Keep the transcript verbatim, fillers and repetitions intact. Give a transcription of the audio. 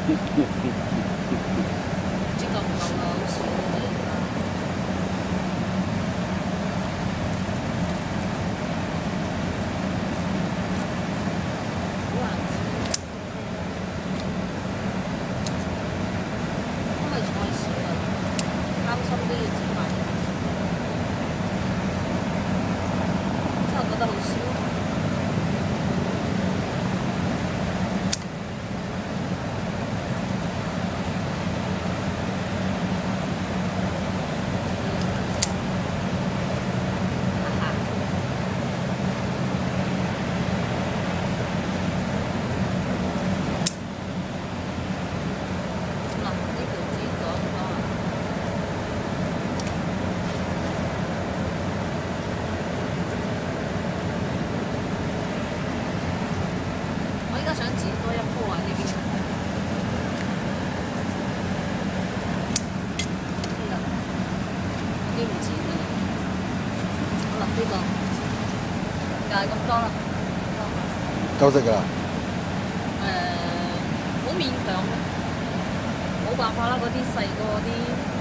知夠唔夠啦，好少啫。好難知，因為菜少啊，擔心都要自己買嘢食，真係覺得好少。我依家想剪多一鋪啊！呢邊呢個呢唔剪㗎啦，好啦，呢個就係咁多啦。 夠食㗎啦。 誒，好勉強嘅，冇辦法啦，嗰啲細個嗰啲。